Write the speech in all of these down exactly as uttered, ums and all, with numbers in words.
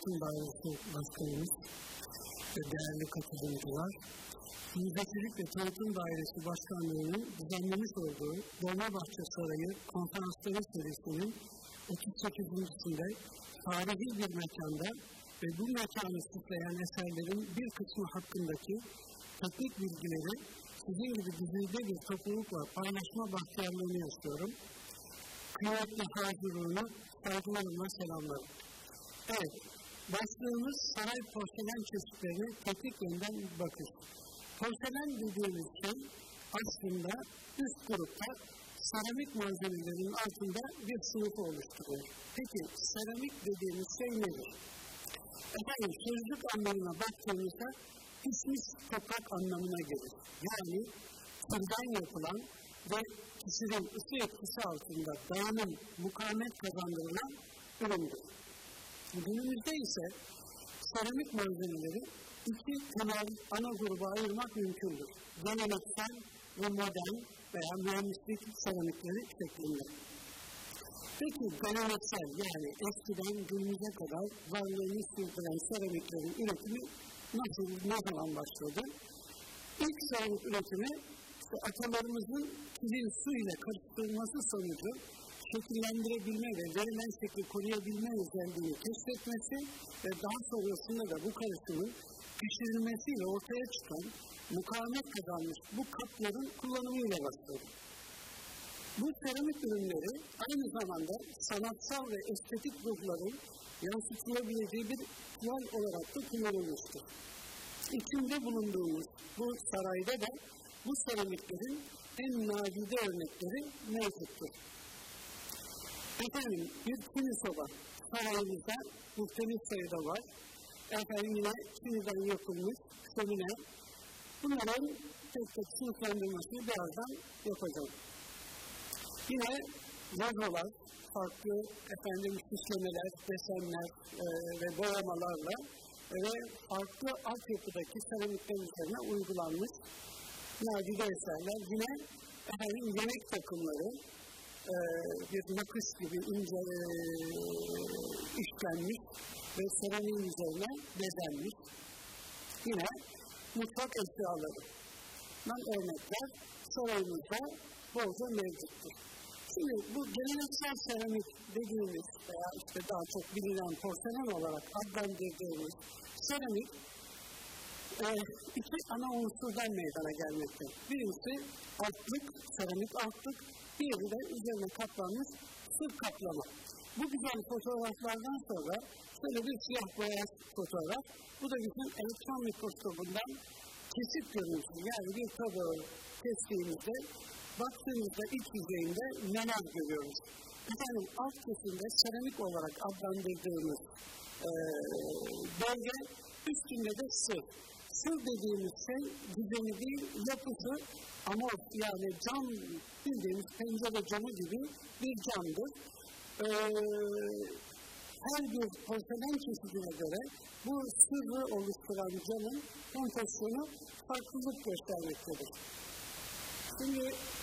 Tanıtım Dairesi Başkanımız ve değerli katılımcılar, Müzecilik ve Tanıtım Dairesi Başkanlığı'nın düzenlemiş olduğu Dolmabahçe Sarayı Konferansları serisinin otuz sekizincisinde tarihi bir mekanda ve bu mekanı süsleyen eserlerin bir kısmı hakkındaki teknik bilgileri sizin gibi düzeyde bir toplulukla paylaşma bahtiyarlığını yaşıyorum. Kıymetli hazırlığını saygılarımla selamlarım. Evet, başlığımız saray porselen çeşitlerine teknik yönden bir bakış. Porselen dediğimiz şey aslında üst grupta seramik malzemelerinin altında bir sınıfı oluşturuyor. Peki seramik dediğimiz şey nedir? Efendim sözlük anlamına baktığımızda pişmiş toprak anlamına gelir. Yani kırdan yapılan ve kişinin ısı etkisi altında dayanım, mukavemet kazandırılan üründür. Günümüzde ise seramik malzemeleri iki temel ana gruba ayırmak mümkündür. Geleneksel ve modern veya mühendislik seramikleri şeklinde. Peki geleneksel yani eskiden günümüze kadar varlığını sürdüren seramiklerin üretimi nasıl, ne zaman başladı? İlk seramik üretimi işte atalarımızın kilin su ile karıştırılması sonucu şekillendirebilme ve verilen şekli koruyabilme özelliğini keşfetmesi ve daha sonrasında da bu karışımın pişirilmesiyle ortaya çıkan mukavemet kazanmış bu kapların kullanımıyla başladı. Bu seramik ürünleri aynı zamanda sanatsal ve estetik ruhların yansıtılabileceği bir kural olarak da kullanılmıştır. İçinde bulunduğumuz bu sarayda da bu seramiklerin en nadide örnekleri mevcuttur. Efendim bir kini soba sarayımızda muhtelif sayıda var. Efendim yine kiniden yapılmış şömine. Bunların tek tek sınıflandırmasını birazdan yapacağım. Yine vazolar, farklı efendim süslemeler, desenler e, ve boyamalarla ve farklı altyapıdaki seramikler üzerine uygulanmış nadide eserler. Yine efendim yemek takımları e, bir nakış gibi ince e, işlenmiş ve seramiğin üzerine bezenmiş. Yine mutfak eşyalarından örnekler sarayımızda bolca mevcuttur. Şimdi bu geleneksel seramik dediğimiz veya işte daha çok bilinen porselen olarak adlandırdığımız seramik e, iki ana unsurdan meydana gelmekte. Birincisi altlık, seramik altlık, diğeri de üzerine kaplanmış sır kaplama. Bu güzel fotoğraflardan sonra şöyle bir siyah beyaz fotoğraf, bu da bizim elektron mikroskobundan kesit görüntüsü. Yani bir tabağı kestiğimizde baktığımızda iç yüzeyinde neler görüyoruz? Efendim alt kesimde seramik olarak adlandırdığımız e, bölge, üstünde de sır. Sır dediğimiz şey düzeni değil, yapısı amorf yani cam, bildiğimiz pencere camı gibi bir camdır. E, her bir porselen çeşidine göre bu sırrı oluşturan camın kompozisyonu farklılık göstermektedir. Şimdi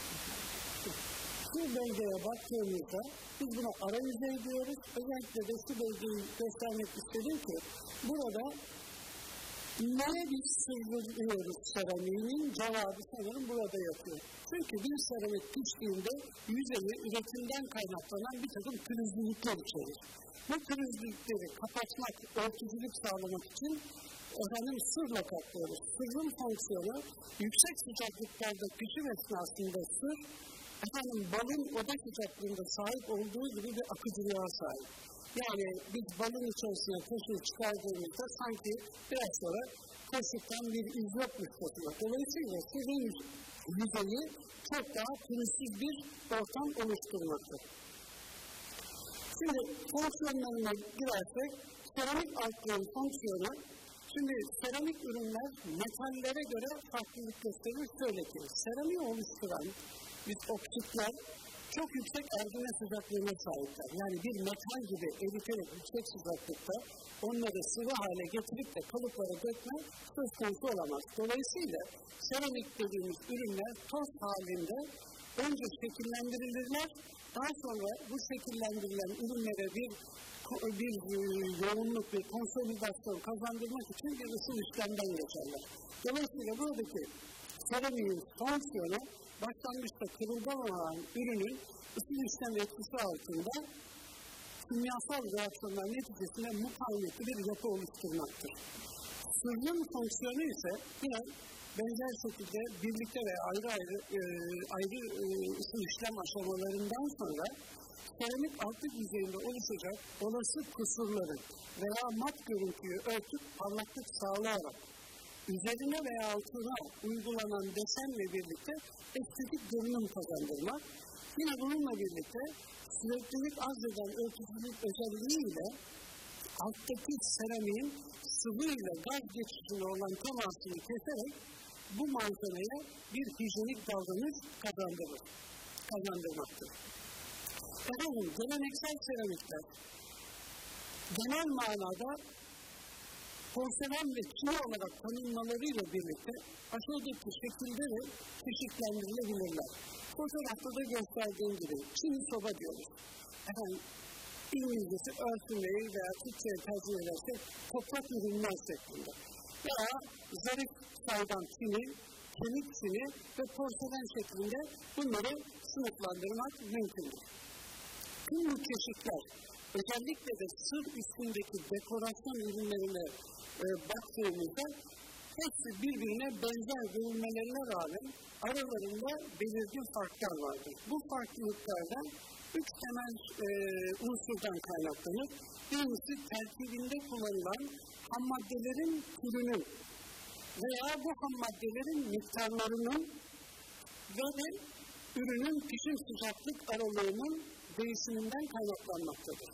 şu bölgeye baktığımızda biz buna ara yüzey diyoruz. Özellikle de şu bölgeyi göstermek istedim ki burada neye biz sığdırıyoruz seramiğinin cevabı sanırım burada yatıyor. Çünkü bir seramik piştiğinde yüzeyi üretimden kaynaklanan bir takım pürüzlülükler içerir. Bu pürüzlülükleri kapatmak, örtücülük sağlamak için efendim sırla kaplıyoruz. Sırın fonksiyonu yüksek sıcaklıklarda pişim esnasında sır, efendim balın oda sıcaklığında sahip olduğu gibi bir akıcılığa sahip. Yani biz balın içerisine kaşığı çıkardığımızda sanki biraz sonra kaşıktan bir iz yokmuş kokuyor. Dolayısıyla sırın yüzeyi çok daha pürüzsüz bir ortam oluşturmaktadır. Şimdi fonksiyonlarına girersek, seramik altlığın fonksiyonu, şimdi seramik ürünler metallere göre farklılık gösterir. Şöyle ki, seramiği oluşturan biz oksitler çok yüksek ergine sıcaklığına sahipler. Yani bir metal gibi eriterek yüksek sıcaklıkta onları sıvı hale getirip de kalıplara dökme söz konusu olamaz. Dolayısıyla seramik dediğimiz ürünler toz halinde önce şekillendirilirler, daha sonra bu şekillendirilen ürünlere bir bir yoğunluk, bir konsolidasyon kazandırmak için bir ısı işlemden geçerler. Dolayısıyla buradaki seramiğin fonksiyonu başlangıçta kırılgan olan ürünün ısı işlem etkisi altında kimyasal reaksiyonlar neticesinde mukavemetli bir yapı oluşturmaktır. Sırrın fonksiyonu ise yine benzer şekilde birlikte ve ayrı ayrı e, ayrı e, ısı işlem aşamalarından sonra seramik altlık yüzeyinde oluşacak olası kusurları veya mat görüntüyü örtüp parlaklık sağlayarak üzerine veya altına uygulanan desenle birlikte estetik görünüm kazandırmak, yine bununla birlikte süreklilik arz eden örtücülük özelliğiyle alttaki seramiğin sıvı ile gaz geçişine olan temasını keserek bu malzemeye bir hijyenik davranış kazandırır, kazandırmaktır. Efendim, geleneksel seramikler genel manada porselen ve çini olarak tanımlamalarıyla birlikte aşağıdaki şekilde de çeşitlendirilebilirler. Fotoğrafta da gösterdiğim gibi çini soba diyoruz. Efendim, İngilizcesi earthenware veya Türkçe'ye tercih edersek toprak ürünler şeklinde. Veya zarif saydam çini, kemik çini ve porselen şeklinde bunları sınıflandırmak mümkündür. Tüm bu çeşitler, özellikle de sır üstündeki dekorasyon ürünlerine e, baktığımızda hepsi birbirine benzer görünmelerine rağmen aralarında belirgin farklar vardır. Bu farklılıklardan üç temel e, unsurdan kaynaklanır. Birincisi terkibinde kullanılan ham maddelerin türünün veya bu ham maddelerin miktarlarının ve de ürünün pişim sıcaklık aralığının değişiminden kaynaklanmaktadır.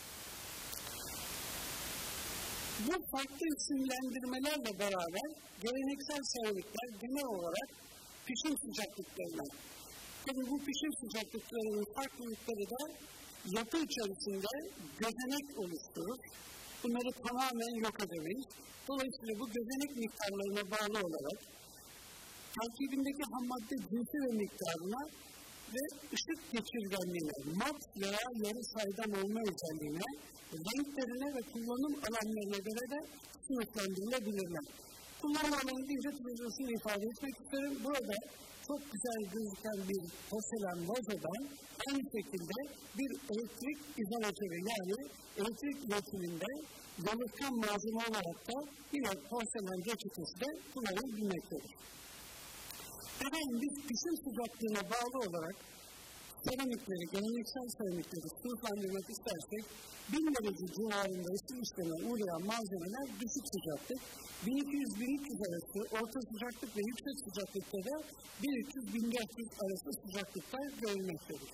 Bu farklı isimlendirmelerle beraber geleneksel seramikler genel olarak pişim sıcaklıklarına, tabii bu pişim sıcaklıklarının farklılıkları da yapı içerisinde gözenek oluşturur. Bunları tamamen yok edemeyiz. Dolayısıyla bu gözenek miktarlarına bağlı olarak terkibindeki ham madde cinsi ve miktarına ve ışık geçirgenliğine, mat veya yarı saydam olma özelliğine, renklerine ve kullanım alanlarına göre de sınıflandırılabilirler. Kullanım alanı deyince tuzlusunu ifade etmek isterim. Burada çok güzel gözüken bir porselen vazodan aynı şekilde bir elektrik izolatörü, yani elektrik üretiminde yalıtkan malzeme olarak da yine porselen reçetesi de kullanılabilmektedir. Efendim, biz pişim sıcaklığına bağlı olarak seramikleri, geleneksel seramikleri sınıflandırmak istersek bin derece civarında ısı işleme uğrayan malzemeler düşük sıcaklık, bin iki yüz bin üç yüz arası orta sıcaklık ve yüksek sıcaklıkta da bin üç yüz bin dört yüz arası sıcaklıklar görülmektedir.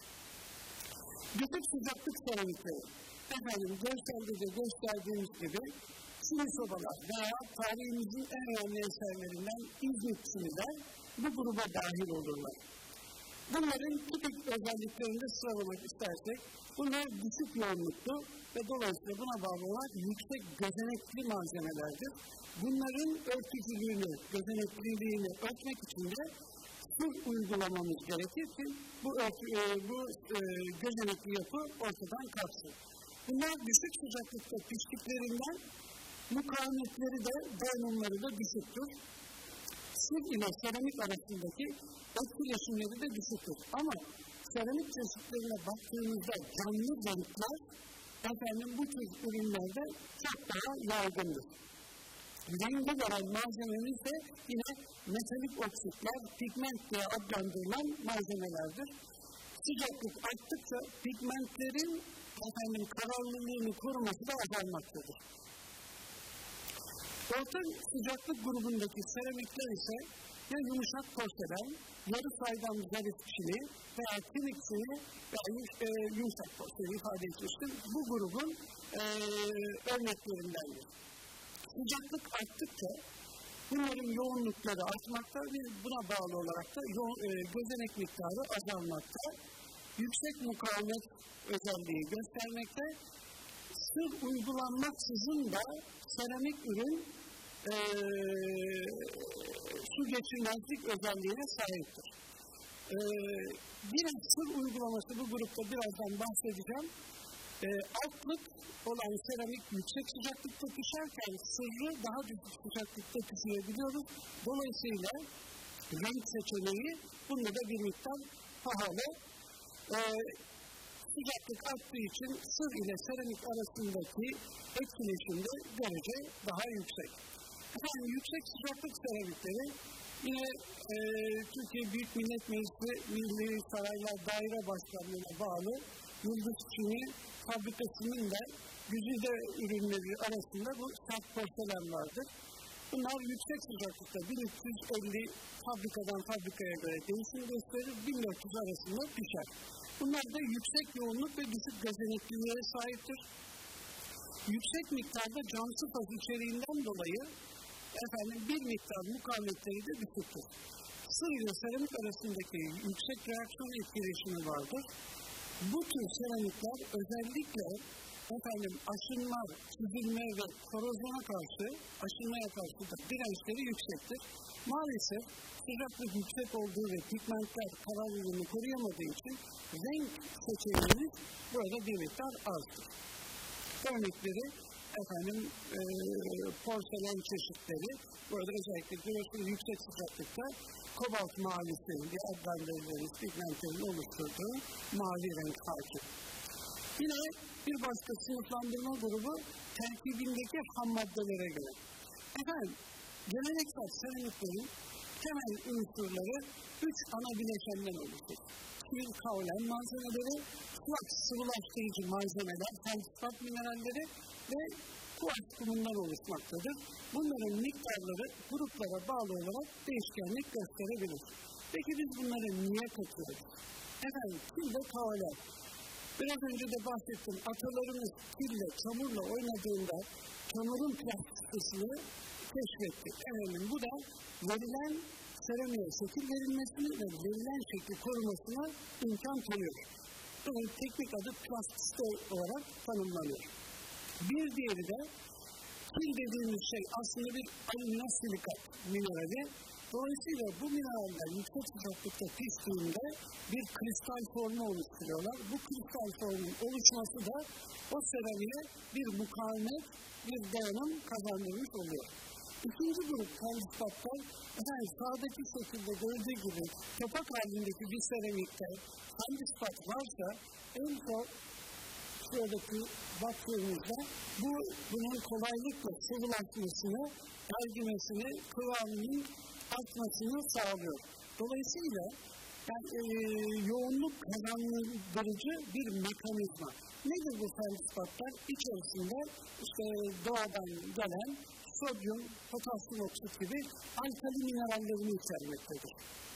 Düşük sıcaklık seramikleri, efendim görselde de gösterdiğimiz gibi çini sobalar veya tarihimizin en önemli eserlerinden İzmit çiniler bu gruba dahil olurlar. Bunların tipik özelliklerini de sıralamak istersek, bunlar düşük yoğunluklu ve dolayısıyla buna bağlı olarak yüksek gözenekli malzemelerdir. Bunların örtücülüğünü, gözenekliliğini örtmek için de sır uygulamamız gerekir ki bu, örtü, e, bu e, gözenekli yapı ortadan kalksın. Bunlar düşük sıcaklıkta piştiklerinden mukavemetleri de, dayanımları da düşüktür. Sır ile seramik arasındaki etkileşimleri de düşüktür. Ama seramik çeşitlerine baktığımızda canlı renkler, efendim bu tür ürünlerde çok daha yaygındır. Rengi veren malzememiz de yine metalik oksitler, pigment diye adlandırılan malzemelerdir. Sıcaklık arttıkça pigmentlerin efendim kararlılığını koruması da azalmaktadır. Orta sıcaklık grubundaki seramikler ise ya yumuşak porselen, yarı saydam zarif çini veya kemik çini veya e, yumuşak porselen ifade etmiştim. Bu grubun e, örneklerindendir. Sıcaklık arttıkça bunların yoğunlukları artmakta ve buna bağlı olarak da yo- e, gözenek miktarı azalmakta. Yüksek mukavemet özelliği göstermekte. Sır uygulanmaksızın da seramik ürün e, su geçirmezlik özelliğine sahiptir. Ee, yine sır uygulaması bu grupta birazdan bahsedeceğim. Ee, altlık olan seramik yüksek sıcaklıkta pişerken sırrı daha düşük sıcaklıkta pişirebiliyoruz. Dolayısıyla renk seçeneği bunda da bir miktar pahalı. Ee, sıcaklık arttığı için sır ile seramik arasındaki etkileşimde derece daha yüksek. Yani yüksek sıcaklık seramikleri yine e, Türkiye Büyük Millet Meclisi Milli Saraylar Daire Başkanlığı'na bağlı Yıldız Çini fabrikasının da güzide ürünleri arasında bu sert porselen vardır. Bunlar yüksek sıcaklıkta bin üç yüz elli fabrikadan fabrikaya göre değişim gösterir, bin dört yüz arasında pişer. Bunlar da yüksek yoğunluk ve düşük gözenekliliğe sahiptir. Yüksek miktarda cansı faz içeriğinden dolayı efendim bir miktar mukavemetleri de düşüktür. Sır ile seramik arasındaki yüksek reaksiyon etkileşimi vardır. Bu tür seramikler özellikle efendim aşınma, çizilme ve korozyona karşı, aşınmaya karşı da dirençleri yüksektir. Maalesef sıcaklık yüksek olduğu ve pigmentler kararlılığını koruyamadığı için renk seçeneğimiz böyle bir miktar azdır. Örnekleri efendim e, porselen çeşitleri, böyle özellikle görüyorsunuz yüksek sıcaklıkta kobalt mavisi diye adlandırılan pigmentlerin oluşturduğu mavi renk hakim. Yine bir başka sınıflandırma grubu terkibindeki ham maddelere göre. Efendim, geleneksel seramiklerin temel unsurları üç ana bileşenden oluşur. Kil, kaolen malzemeleri, flaks sıvılaştırıcı malzemeler, feldspat mineralleri ve kuartz kumundan oluşmaktadır. Bunların miktarları gruplara bağlı olarak değişkenlik gösterebilir. Peki biz bunları niye katıyoruz? Efendim, kil ve kaolen. Biraz önce de bahsettim, atalarımız kille, çamurla oynadığında çamurun plastikisini keşfetti. Efendim, bu da verilen seramiğe şekil verilmesini ve verilen şekli korumasına imkan tanıyor. Bunun teknik adı plastisite olarak tanımlanıyor. Bir diğeri de kil dediğimiz şey aslında bir aluminosilik minerali. Dolayısıyla bu mineraller yüksek sıcaklıkta piştiğinde bir kristal formu oluşturuyorlar. Bu kristal formun oluşması da o seramiğe bir mukavemet, bir dayanım kazandırmış oluyor. İkinci grup feldspattlar, yani sağdaki şekilde gördüğü gibi topak halindeki bir seramikte feldspat varsa en son şuradaki baktığımızda bu bunun kolaylıkla sıvılaşmasını, ergimesini, kıvamının artmasını sağlıyor. Dolayısıyla yani, e, yoğunluk kazandırıcı bir mekanizma. Nedir bu feldspatlar? İçerisinde işte doğadan gelen sodyum, potasyum oksit gibi alkali minerallerini içermektedir.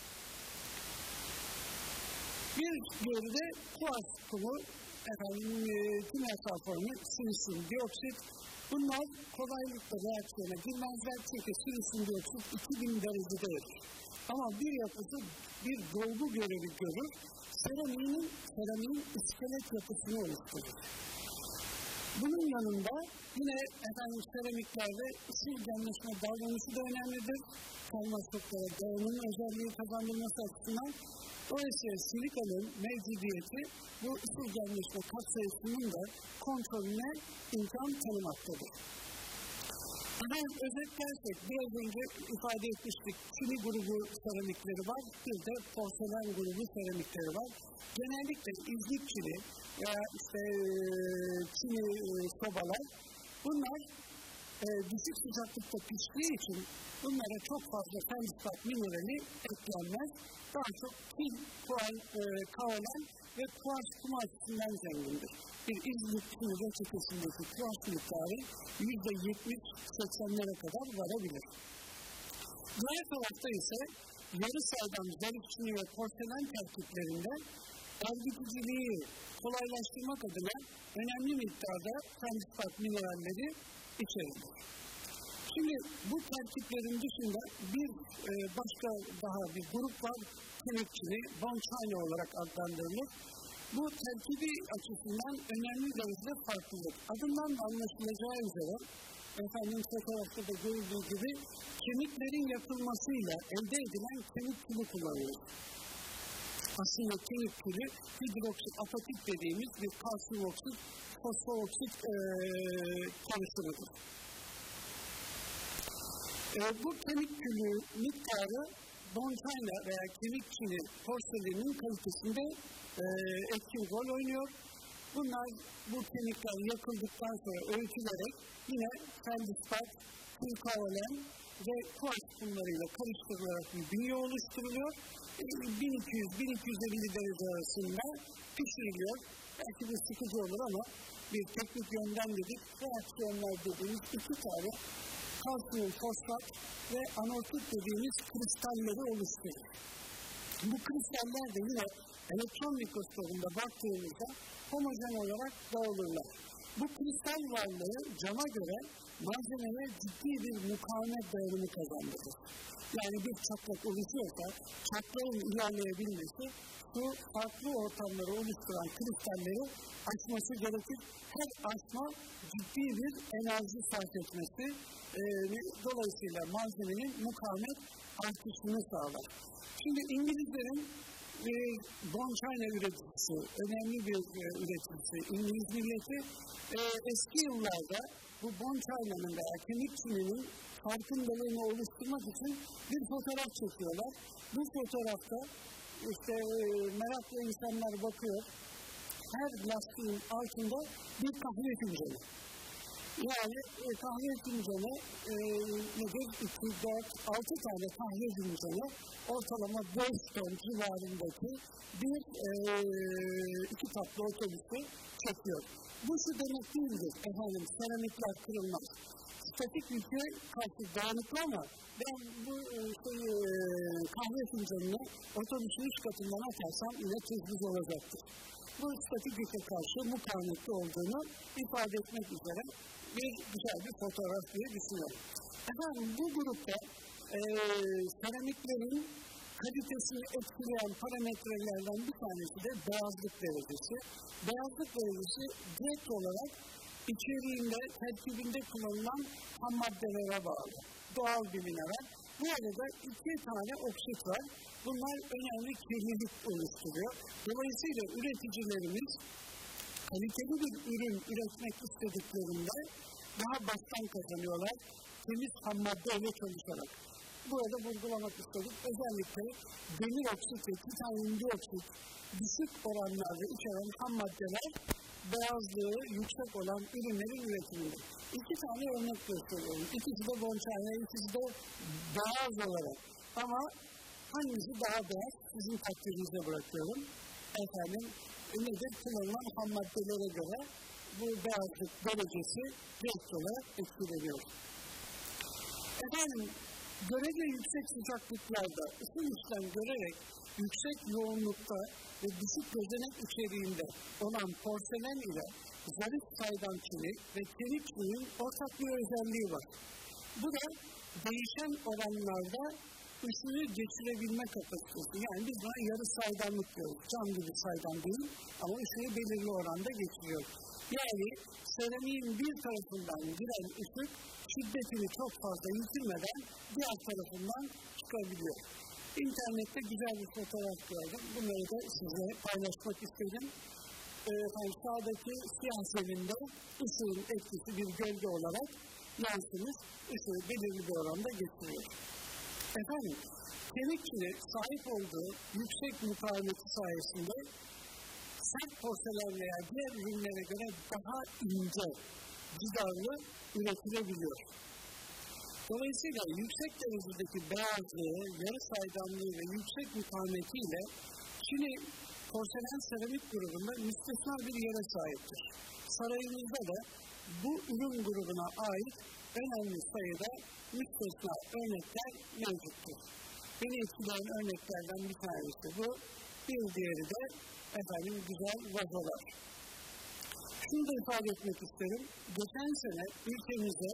Bir diğeri de kuartz kumu, efendim, e, kimyasal formu silisyum dioksit. Bunlar kolaylıkla reaksiyona girmezler çünkü silisyum dioksit iki bin derecededir. Ama bir yapısı bir dolgu görevi görür, seramiğin, seramiğin iskelet yapısını oluşturur. Bunun yanında yine efendim seramiklerde ısı genleşme davranışı da önemlidir. Kaymaslıklara dayanım özelliği kazandırması açısından. Dolayısıyla silikanın mevcudiyeti bu ısı genleşme katsayısının da kontrolüne imkan tanımaktadır. Efendim özetlersek biraz önce ifade etmiştik, çini grubu seramikleri var, bir de porselen grubu seramikleri var. Genellikle izlik çini veya işte çini sobalar, bunlar e, düşük sıcaklıkta piştiği için bunlara çok fazla feldspat minerali eklenmez. Daha çok kil, kual, e, kaolen ve kuartz kumu açısından zengindir. Bir izlik çini reçetesindeki kuartz miktarı yüzde yetmiş seksenlere kadar varabilir. Diğer tarafta ise yarı saydam zarif çini ve porselen terkiplerinde ergiticiliği kolaylaştırmak adına önemli miktarda feldspat mineralleri içerir. Şimdi bu terkiplerin dışında bir e, başka daha bir grup var, kemik çini, bonchina olarak adlandırılır. Bu terkibi açısından önemli derecede farklıdır. Adından da anlaşılacağı üzere, efendim fotoğrafta da görüldüğü gibi kemiklerin yakılmasıyla elde edilen kemik çini kullanılır. aslında kemik külü hidroksit apatit dediğimiz bir kalsiyum oksit, fosforoksit e, karışımıdır. E, bu kemik külü miktarı bonchayla veya kemik çini porseleninin kalitesinde e, etkin rol oynuyor. Bunlar, bu kemikler yakıldıktan sonra öğütülerek yine feldispat, kırkavalen ve kuars kumlarıyla karıştırılarak bir bünye oluşturuluyor. bin iki yüz bin iki yüz elli derece arasında pişiriliyor. Belki de sıkıcı olur ama bir teknik yönden dedik. Reaksiyonlar dediğimiz iki tane kalsiyum fosfat ve anortit dediğimiz kristalleri oluşturur. Bu kristaller de yine elektron mikroskopunda baktığımızda homojen olarak dağılırlar. Bu kristal varlığı cama göre malzemeye ciddi bir mukavemet dayanımı kazandırır. Yani bir çatlak oluşuyorsa çatlağın ilerleyebilmesi su farklı ortamları oluşturan kristalleri aşması gerekir. Her aşma ciddi bir enerji sarf etmesi e, dolayısıyla malzemenin mukavemet artışını sağlar. Şimdi İngilizlerin e, bonchayla üreticisi, önemli bir e, üreticisi, İngiliz milleti e, eski yıllarda bu bonchaylanın veya kemik çininin farkındalığını oluşturmak için bir fotoğraf çekiyorlar. Bu fotoğrafta işte e, meraklı insanlar bakıyor. Her lastiğin altında bir kahve fincanı. Yani e, kahve fincanı e, nedir? iki, dört, altı tane kahve fincanı ortalama beş ton civarındaki bir e, iki katlı otobüsü çekiyor. Bu şu demek değildir efendim, seramikler kırılmaz. Statik yükü karşı dayanıklı ama ben bu şey, kahve fincanını otobüsün üst katından atarsam yine tuzsuz olacaktır. Bu statik yüke karşı mukavemetli olduğunu ifade etmek üzere bir güzel bir fotoğraf diye düşünüyorum. Efendim bu grupta e, seramiklerin kalitesini etkileyen parametrelerden bir tanesi de beyazlık derecesi. Beyazlık derecesi direkt olarak içeriğinde, terkibinde kullanılan ham maddelere bağlı. Doğal bir mineral. Bu arada iki tane oksit var. Bunlar önemli kirlilik oluşturuyor. Dolayısıyla üreticilerimiz kaliteli bir ürün üretmek istediklerinde daha baştan kazanıyorlar. Temiz ham maddeyle çalışarak. Burada vurgulamak istedik. Özellikle demir oksit ve titanyum dioksit düşük oranlarda içeren ham maddeler beyazlığı yüksek olan ürünlerin üretiminde. İki tane örnek gösteriyorum. İkisi de bonchayla, ikisi de beyaz olarak. Ama hangisi daha beyaz? Sizin takdirinize bırakıyorum. Efendim, nedir? Kullanılan ham maddelere göre bu beyazlık derecesi direkt olarak etkileniyor. Efendim, görece yüksek sıcaklıklarda ısı işlem görerek yüksek yoğunlukta ve düşük gözenek içeriğinde olan porselen ile zarif saydam çini ve kemik çininin ortak bir özelliği var. Bu da değişen oranlarda ısıyı geçirebilme kapasitesi. Yani biz buna yarı saydamlık diyoruz. Cam gibi saydam değil ama ısıyı belirli oranda geçiriyor. Yani seramiğin bir tarafından giren ışık şiddetini çok fazla yitirmeden diğer tarafından çıkabiliyor. İnternette güzel bir fotoğraf gördüm. Bunları da size paylaşmak istedim. Ee, yani sağdaki siyah zeminde ışığın etkisi bir gölge olarak yansımış, ışığı belirli bir oranda getiriyor. Efendim, kemik çini sahip olduğu yüksek mukavemeti sayesinde sert porselen veya diğer ürünlere göre daha ince, cidarlı üretilebiliyor. Dolayısıyla yüksek derecedeki beyazlığı, yarı saydamlığı ve yüksek mukavemetiyle Çin'i porselen seramik grubunda müstesna bir yere sahiptir. Sarayımızda da bu ürün grubuna ait önemli sayıda müstesna örnekler mevcuttur. Beni etkileyen örneklerden bir tanesi bu, bir diğeri de efendim güzel vazolar. Şunu da ifade etmek isterim, geçen sene ülkemize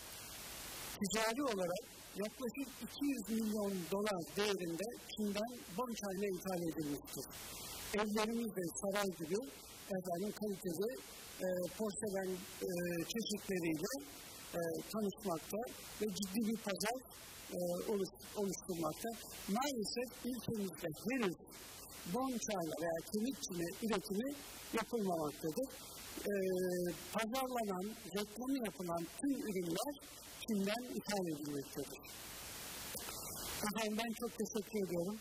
ticari olarak yaklaşık iki yüz milyon dolar değerinde Çin'den bonchayla ithal edilmiştir. Evlerimizde saray gibi efendim kaliteli e, porselen e, çeşitleriyle e, tanışmakta ve ciddi bir pazar e, oluş, oluşturmakta. Maalesef ülkemizde henüz don çayla veya kemik çini üretimi yapılmamaktadır. E, pazarlanan, reklamı yapılan tüm ürünler Çin'den ithal edilmektedir. Efendim ben çok teşekkür ediyorum.